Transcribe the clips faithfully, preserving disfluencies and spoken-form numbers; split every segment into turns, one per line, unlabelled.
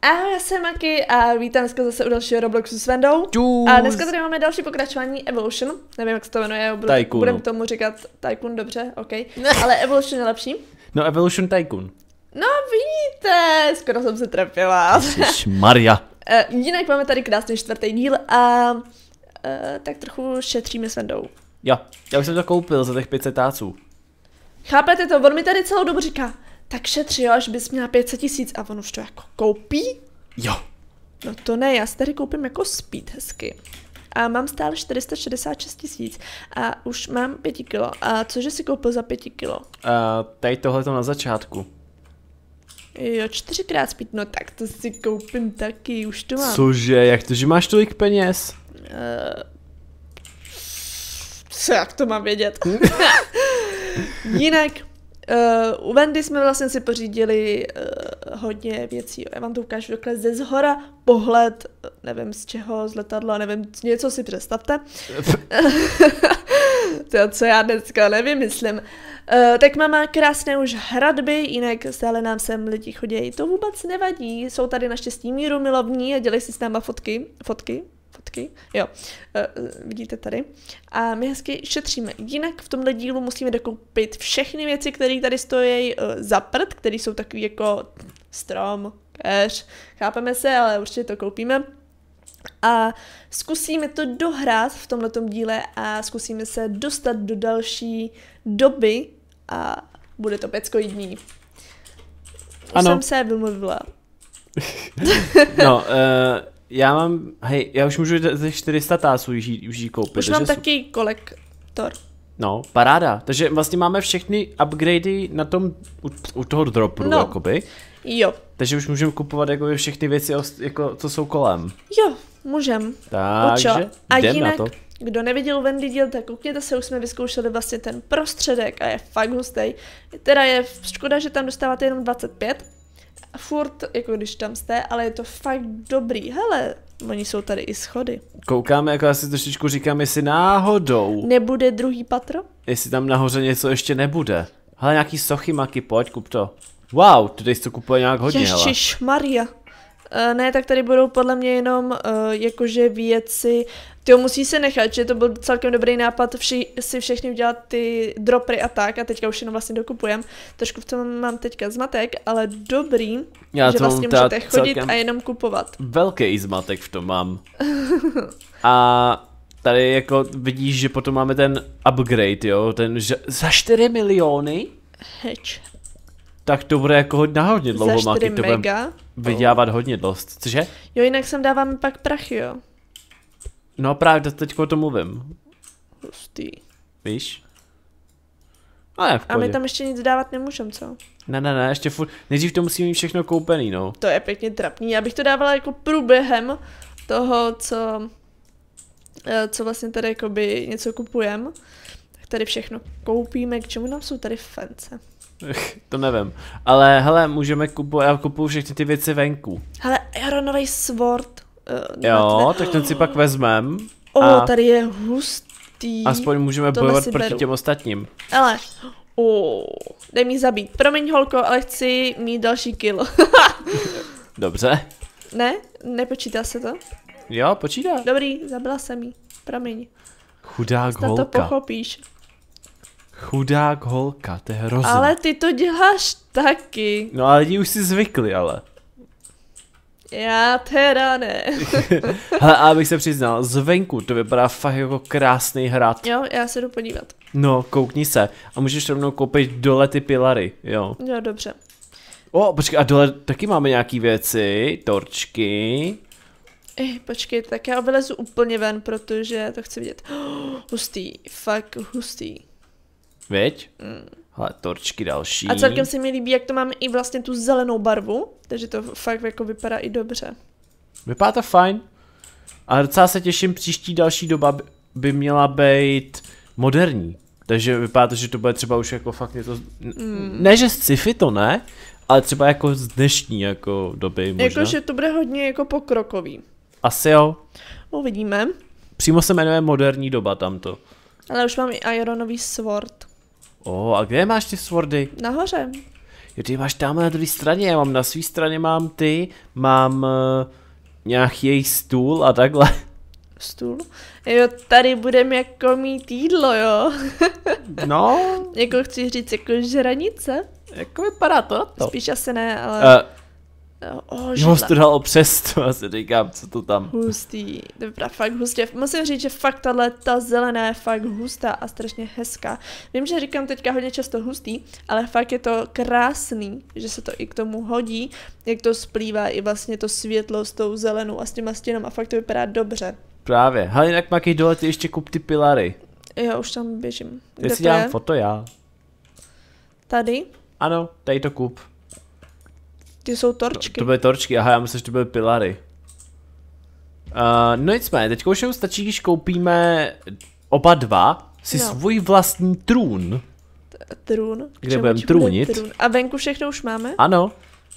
Ahoj, já jsem Maki a vítám dneska zase u dalšího Robloxu s Vendou.
Čus.
A dneska tady máme další pokračování Evolution. Nevím, jak se to jmenuje, budu, budem tomu říkat Tycoon, dobře, ok. Ale Evolution je lepší.
No, Evolution Tycoon.
No vidíte, skoro jsem se trefila.
Maria.
uh, jinak máme tady krásný čtvrtý díl a uh, tak trochu šetříme s Vendou.
Jo, já už jsem to koupil za těch pět set táců.
Chápete to? On mi tady celou dobu říká, tak šetři, jo, až bys měla pět set tisíc a on už to jako koupí?
Jo.
No to ne, já si tady koupím jako speed hezky. A mám stále čtyři sta šedesát šest tisíc a už mám pět kilo. A cože si koupil za pět kilo?
Uh, tady tohleto na začátku.
Jo, čtyřikrát speed, no tak to si koupím taky, už to mám.
Cože, jak to, že máš tolik peněz?
Uh, co, jak to mám vědět? Jinak, uh, u Vendy jsme vlastně si pořídili uh, hodně věcí. Já vám to ukážu takhle ze zhora, pohled, nevím z čeho, z letadla, nevím, něco si představte. To, co já dneska nevymyslím. Uh, tak máme krásné už hradby, jinak stále nám sem lidi chodí. To vůbec nevadí, jsou tady naštěstí míru milovní a dělají si s náma fotky. Fotky? Fotky? Jo, uh, vidíte tady. A my hezky šetříme. Jinak v tomhle dílu musíme dokoupit všechny věci, které tady stojí uh, za prd, které jsou takový jako strom, cash. Chápeme se, ale určitě to koupíme. A zkusíme to dohrát v tomhletom díle a zkusíme se dostat do další doby a bude to peckoidní. Už
ano.
jsem se vymluvila.
No, uh, já mám, hej, já už můžu ze čtyři sta táců už jí, už jí koupit.
Už mám taky kolektor.
No, paráda. Takže vlastně máme všechny upgradey na tom, u, u toho dropu,
no.
jakoby.
Jo.
Takže už můžeme kupovat jako všechny věci, jako, co jsou kolem.
Jo, můžem.
Takže
a
jdem
jinak,
na to.
Kdo neviděl Wendy díl, tak koukněte se, už jsme vyzkoušeli vlastně ten prostředek a je fakt hustý. Teda je škoda, že tam dostáváte jenom dvacet pět. Furt, jako když tam jste, ale je to fakt dobrý. Hele, oni jsou tady i schody.
Koukáme, jako já si trošičku říkám, jestli náhodou.
Nebude druhý patro?
Jestli tam nahoře něco ještě nebude. Hele, nějaký sochy, Maki, pojď, kup to. Wow, tady se to kupuje nějak hodně, hele.
Ježišmarja. Uh, ne, tak tady budou podle mě jenom uh, jakože věci. Tyjo, musí se nechat, že to byl celkem dobrý nápad vši, si všechny udělat ty dropry a tak a teďka už jenom vlastně dokupujem. Trošku v tom mám teďka zmatek, ale dobrý,
Já
že vlastně můžete chodit a jenom kupovat.
Velký zmatek v tom mám. A tady jako vidíš, že potom máme ten upgrade, jo, ten že za čtyři miliony?
Heč.
Tak to bude jako hodně, hodně dlouho,
za
Maki, to
mega.
vydělávat hodně dost, cože?
Jo, jinak sem dáváme pak prachy, jo.
No právě teďko o tom mluvím.
Hustý.
Víš? Ale
a my tam ještě nic dávat nemůžeme, co?
Ne, ne, ne, ještě furt, nejdřív to musíme mít všechno koupený, no.
To je pěkně trapný, já bych to dávala jako průběhem toho, co, co vlastně tady jakoby něco kupujeme. Tak tady všechno koupíme, k čemu nám jsou tady fence?
To nevím, ale hele, můžeme kupovat, já kupuju všechny ty věci venku.
Hele, Aeronový sword. Uh,
jo, tak ten si pak vezmem.
O, oh, tady je hustý.
Aspoň můžeme bojovat proti beru. těm ostatním.
Ale, o, oh, dej mi zabít. Promiň, holko, ale chci mít další kill.
Dobře.
Ne? Nepočítá se to?
Jo, počítá.
Dobrý, zabila jsem jí. Promiň.
Chudák
Snad
holka.
to pochopíš.
Chudák holka, to je hrozné.
Ale ty to děláš taky.
No ale lidi už si zvykli, ale.
Já teda ne.
Hele, a abych se přiznal, zvenku to vypadá fakt jako krásný hrad.
Jo, já se jdu podívat.
No, koukni se. A můžeš rovnou koupit dole ty pilary, jo.
Jo, dobře.
O, počkej, a dole taky máme nějaký věci, torčky.
Ej, počkej, tak já vylezu úplně ven, protože to chci vidět. Oh, hustý, fakt hustý.
Viď?
Mm.
Hele, torčky další.
A celkem se mi líbí, jak to máme i vlastně tu zelenou barvu, takže to fakt jako vypadá i dobře.
Vypadá to fajn. A docela se těším, příští další doba by měla být moderní. Takže vypadá to, že to bude třeba už jako fakt něco... Mm. Ne, že z sci-fi to ne, ale třeba jako z dnešní jako doby možná.
Jakože to bude hodně jako pokrokový.
Asi jo.
Uvidíme.
Přímo se jmenuje moderní doba tamto.
Ale už mám i Ironový sword.
O, a kde máš ty swordy?
Nahoře.
Jo, ty máš tamhle na druhé straně, já mám na své straně mám ty, mám uh, nějaký jejich stůl a takhle.
Stůl? Jo, tady budeme jako mít jídlo, jo.
No.
Jako chci říct, jako žranice.
Jako vypadá to? to.
Spíš asi ne, ale... Uh,
oh, jo, jsi to dal přes to, asi říkám, co to tam.
Hustý, to vypadá fakt hustě. Musím říct, že fakt tahle, ta zelená je fakt hustá a strašně hezká. Vím, že říkám teďka hodně často hustý, ale fakt je to krásný, že se to i k tomu hodí, jak to splývá i vlastně to světlo s tou zelenou a s těma stěnama a fakt to vypadá dobře. Právě,
hele, jinak Maki, dole ty ještě kup ty pilary.
Jo, už tam běžím.
Kde si dělám je? Foto já.
Tady?
Ano, tady to kup.
Ty jsou torčky.
To, to byly torčky, aha, já myslím, že to byly pilary. Uh, no nicméně, teďka už stačí, když koupíme oba dva si no. svůj vlastní trůn.
Trůn?
Kde budeme trůnit.
Trůn? A venku všechno už máme?
Ano.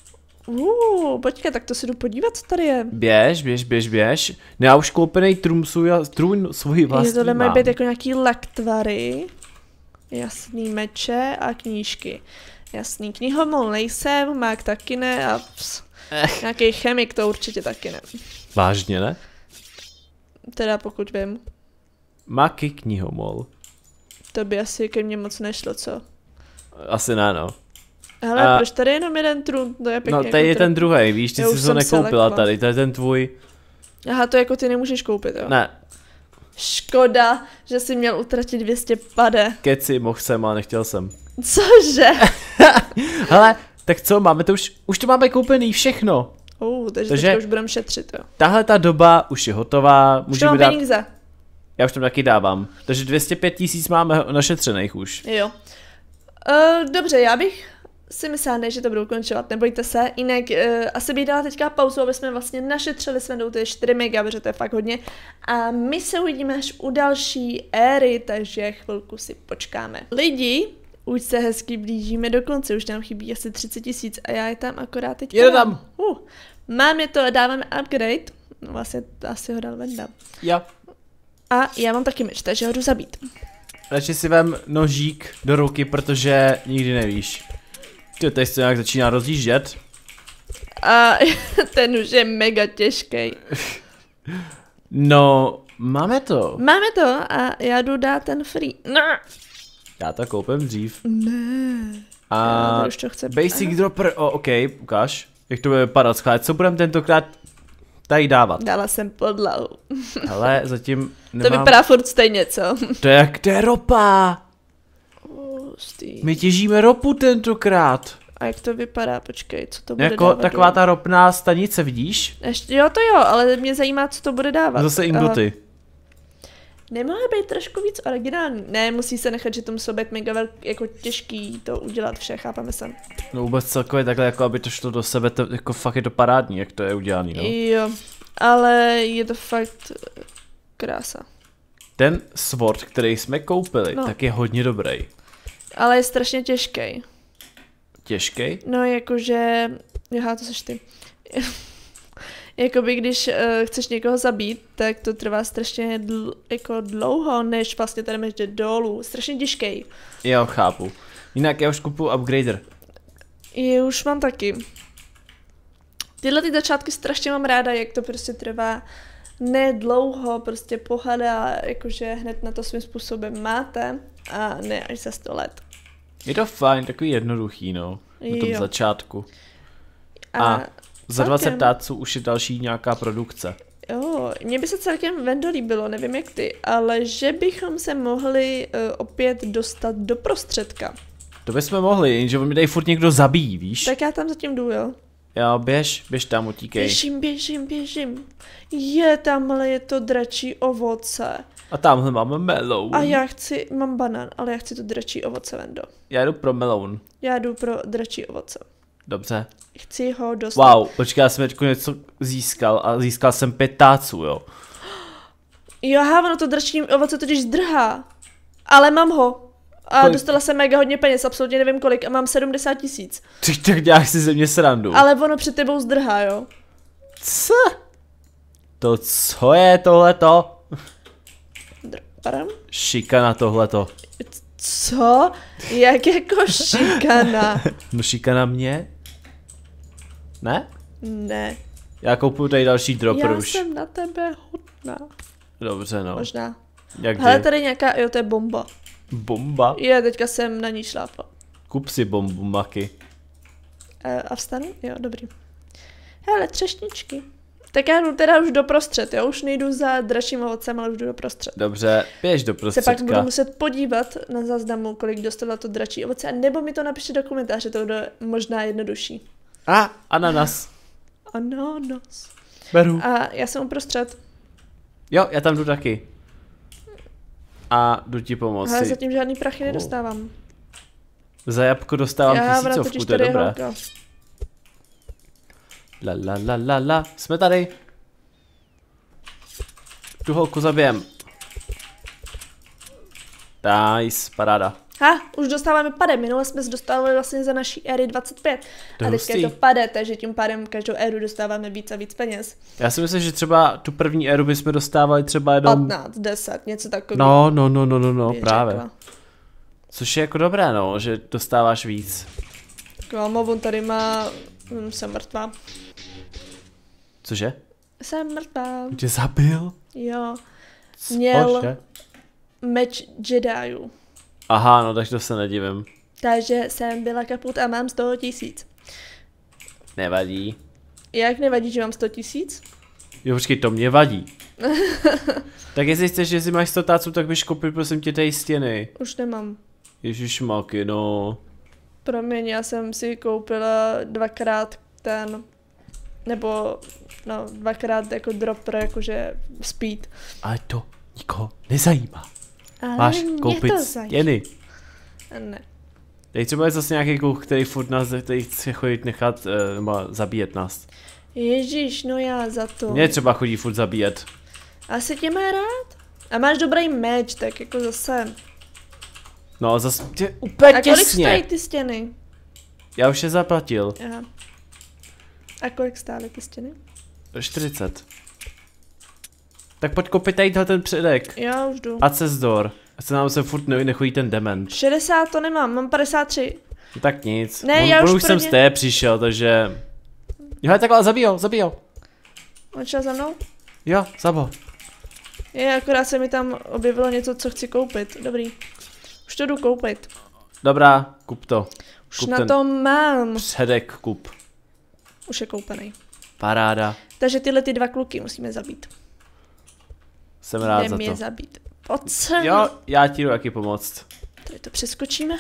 Uh, počkej, tak to si jdu podívat, co tady je.
Běž, běž, běž, běž. No já už koupený trůn svůj, trůn svůj vlastní
je, tohle
mám.
mají být jako nějaký laktvary, jasný meče a knížky. Jasný, knihomol nejsem, mák taky ne a ps, nějaký chemik to určitě taky ne.
Vážně ne?
Teda pokud vím.
Máky knihomol.
To by asi ke mně moc nešlo, co?
Asi ne, no.
Hele, a... proč tady je jenom jeden trůn? To je pěkně.
No, tady je ten druhý, víš, ty jsi to nekoupila tady, to je ten tvůj.
Aha, to jako ty nemůžeš koupit, jo?
Ne.
Škoda, že jsi měl utratit dvě stě pade.
Keci, mohl jsem, ale nechtěl jsem.
Cože?
Hele, tak co, máme to už, už to máme koupený všechno.
Uh, takže, takže už budeme šetřit, jo.
Tahle ta doba už je hotová.
Už mám
dát...
peníze.
Já už tam taky dávám. Takže dvě stě pět tisíc máme našetřených už.
Jo. Uh, dobře, já bych si myslela, ne, že to budu ukončovat, nebojte se. Jinak uh, asi bych dala teďka pauzu, aby jsme vlastně našetřili jsme do ty čtyři mega, protože to je fakt hodně. A my se uvidíme až u další éry, takže chvilku si počkáme. Lidi, už se hezky blížíme do konce, už nám chybí asi třicet tisíc a já je tam akorát teď.
Jde tam.
Uh, máme to a dáváme upgrade. No vlastně asi ho dal Venda.
Jo.
A já mám taky meč, takže ho jdu zabít.
Radši si vem nožík do ruky, protože nikdy nevíš. Ty, teď se nějak začíná rozjíždět.
A ten už je mega těžký.
No, máme to.
Máme to a já jdu dát ten free. No.
Já to koupím dřív.
Ne.
A
už to chce.
Basic Aha. Dropper, oh, ok, ukáž. Jak to bude vypadat, schválně. Co budeme tentokrát tady dávat?
Dala jsem podlahu.
Hele, zatím nemám...
To vypadá furt stejně, co?
To je jak, to je ropa.
Hustý.
My těžíme ropu tentokrát.
A jak to vypadá, počkej, co to bude
jako
dávat?
Taková jo? Ta ropná stanice, vidíš?
Ještě, jo, to jo, ale mě zajímá, co to bude dávat.
Zase ingoty.
Nemohla být trošku víc originální. Ne, musí se nechat, že to muselo být mega velk, jako těžký to udělat vše, chápeme se.
No vůbec celkově takhle, jako aby to šlo do sebe, to, jako fakt je to parádní, jak to je udělaný, no.
Jo, ale je to fakt krása.
Ten sword, který jsme koupili,
no.
tak je hodně dobrý.
Ale je strašně těžký.
Těžký?
No jakože, aha, to seš ty. Jakoby když uh, chceš někoho zabít, tak to trvá strašně dl- jako dlouho, než vlastně ten meč jde dolů. Strašně těžký.
Jo, chápu. Jinak já už kupuju upgrader.
Je, už mám taky. Tyhle ty začátky strašně mám ráda, jak to prostě trvá nedlouho, prostě pohada, jakože hned na to svým způsobem máte a ne až za sto let.
Je to fajn, takový jednoduchý, no. Na tom
jo.
začátku.
A,
a za dvacet táců už je další nějaká produkce.
Jo, mně by se celkem Vendo líbilo, nevím jak ty, ale že bychom se mohli uh, opět dostat do prostředka.
To bychom mohli, jenže on mi tady furt někdo zabíjí, víš?
Tak já tam zatím jdu, jo.
Jo, běž, běž tam, utíkej.
Běžím, běžím, běžím. Je, tamhle je to dračí ovoce.
A tamhle máme melon.
A já chci, mám banán, ale já chci to dračí ovoce, Vendo.
Já jdu pro melon.
Já jdu pro dračí ovoce.
Dobře.
Chci ho dostat.
Wow, počkej, já jsem teď něco získal a získal jsem pět táců, jo.
Jo, aha, ono to dračí ovoce totiž zdrhá. Ale mám ho. A kolik? Dostala jsem mega hodně peněz, absolutně nevím kolik, a mám sedmdesát tisíc.
Ty tak děláš si ze mě srandu.
Ale ono před tebou zdrhá, jo.
Co? To co je tohleto?
Pardon?
Šikana tohleto.
Co? Jak jako šikana?
No šikana mě? Ne?
Ne.
Já koupuju tady další dropper
Já
už.
jsem na tebe hodná.
Dobře, no.
Možná.
Jak
Hele,
kdy?
tady nějaká, jo, to je bomba.
Bomba?
Je, teďka jsem na ní šlápla.
Kup si bombu, Maky.
E, a vstanu? Jo, dobrý. Hele, třešničky. Tak já jdu teda už doprostřed, jo, už nejdu za dražším ovocem, ale už jdu doprostřed.
Dobře, běž do
Se
prostředka.
pak budu muset podívat na záznamu, kolik dostala to dračí ovoce, a nebo mi to napište do komentáře, to bude možná jednodušší.
A, ananas.
Ananas.
Beru.
A já jsem uprostřed.
Jo, já tam jdu taky. A jdu ti pomoci.
Ale zatím žádný prachy nedostávám.
Za jabko dostávám
Já mám
tisícovku,
totiž
to je
tady
dobré.
holka.
La la la la la, jsme tady. Tu holku zabijem. Nice, paráda.
Ha, už dostáváme pade, minule jsme se dostávali vlastně za naší éry dvacet pět.
To je
a teďka je
hustý.
to pade, takže tím pádem každou éru dostáváme víc a víc peněz.
Já si myslím, že třeba tu první éru bychom dostávali třeba jenom...
patnáct, deset, něco takového.
No, no, no, no, no, no,
bych
právě.
řekla.
Což je jako dobré, no, že dostáváš víc.
Kámo, on tady má... Hm, jsem mrtvá.
Cože?
Jsem mrtvá.
Tě zabil?
Jo. Měl
Cože?
meč Jediů.
Aha, no, takže to se nedivím.
Takže jsem byla kaput a mám sto tisíc.
Nevadí.
Jak nevadí, že mám sto tisíc?
Jo, počkej, to mě vadí. Tak jestli chceš, že si máš sto táců, tak bys koupil prosím tě tady stěny.
Už nemám.
Ježišmaky, no.
Promiň, já jsem si koupila dvakrát ten, nebo no dvakrát jako dropper, jakože speed.
Ale to nikoho nezajímá.
Ale
Máš
mě
koupit
to zajímá.
stěny.
Ne.
Teď třeba je zase nějaký kluk, který furt nás, který chce chodit nechat, uh, nebo zabíjet nás.
Ježíš, no já za to.
Mě třeba chodí furt zabíjet.
Asi tě má rád? A máš dobrý meč, tak jako zase.
No zase tě úplně
A kolik
těsně.
stojí ty stěny?
Já už je zaplatil.
Aha. A kolik stály ty stěny?
čtyřicet. Tak pojď koupit tady ten předek.
Já už jdu.
A cezdor. A se nám se furt ne nechodí ten dement.
šedesát to nemám, mám padesát tři.
No tak nic.
Ne,
on,
já
on
už
už jsem
prvně-
z té přišel, takže... Jo, takhle, zabijel, zabijel.
On šel za mnou?
Jo, zabo.
Je, akorát se mi tam objevilo něco, co chci koupit. Dobrý. Už to jdu koupit.
Dobrá, kup to.
Už
Kup
na
ten
to mám.
předek, kup.
Už je koupený.
Paráda.
Takže tyhle ty dva kluky musíme zabít.
Jsem rád
Jdem
za
je
to.
zabít. Pojď sem.
Jo, já ti jdu taky pomoct.
Tady to přeskočíme.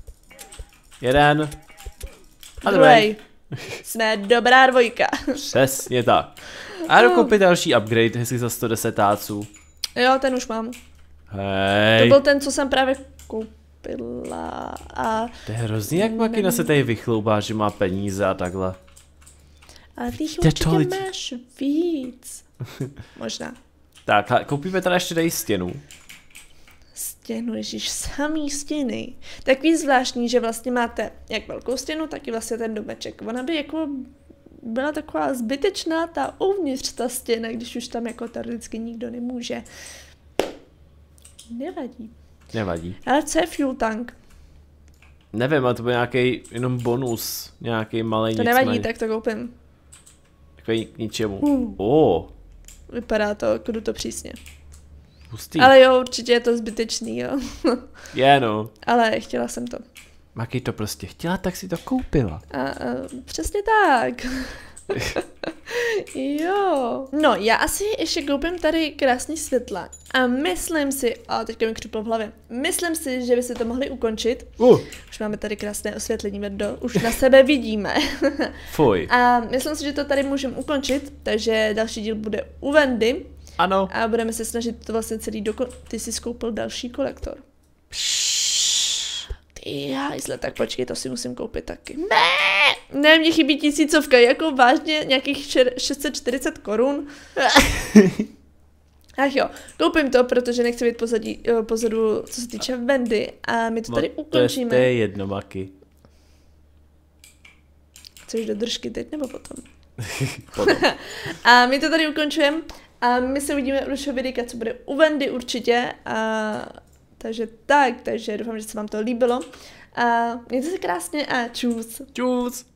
Jeden. A druhý.
Druhý. Jsme dobrá dvojka.
Přesně tak. A jdu
No.
koupit další upgrade, hezky za sto deset táců.
Jo, ten už mám. To
Hej.
byl ten, co jsem právě koupila. A,
To je hrozný, jak Makina se tady vychloubá, že má peníze a takhle.
ale ty jich
Jde
určitě
to lidi.
máš víc. Možná.
Tak, a koupíme teda ještě tady stěnu.
Stěnu, ježíš, samý stěny. Takový zvláštní, že vlastně máte jak velkou stěnu, tak i vlastně ten domeček. Ona by jako byla taková zbytečná ta uvnitř ta stěna, když už tam jako teoreticky nikdo nemůže. Nevadí.
Nevadí.
Ale co je fuel tank?
Nevím, ale to byl nějaký jenom bonus. Nějaký malý
To nevadí, tak to koupím.
Takový k ničemu.
Uh.
Oh,
Vypadá to jako to přísně.
hustý.
Ale jo, určitě je to zbytečný, jo.
Je no.
Ale chtěla jsem to.
Maki to prostě chtěla, tak si to koupila.
A, a přesně tak. Jo. No, já asi ještě koupím tady krásný světla. A myslím si, a teďka mi křuplo v hlavě, myslím si, že by se to mohli ukončit.
Uh,
Už máme tady krásné osvětlení, Verdo, už na sebe vidíme.
fuj.
A myslím si, že to tady můžeme ukončit, takže další díl bude u Wendy.
Ano.
A budeme se snažit to vlastně celý doko... Ty jsi skoupil další kolektor. Ty hajzle, tak počkej, to si musím koupit taky. Ne! Ne, mně chybí tisícovka, jako vážně nějakých šest set čtyřicet korun. Ach jo, koupím to, protože nechci být pozadí, pozadu, co se týče Wendy, a my to tady
No,
ukončíme.
To je, to je jedno, Maki.
Chceš do držky teď nebo potom?
Potom.
A my to tady ukončujeme a my se uvidíme u dalšího videa, co bude u Wendy určitě. A Takže tak, takže doufám, že se vám to líbilo. A mějte se krásně a čus.
Čus.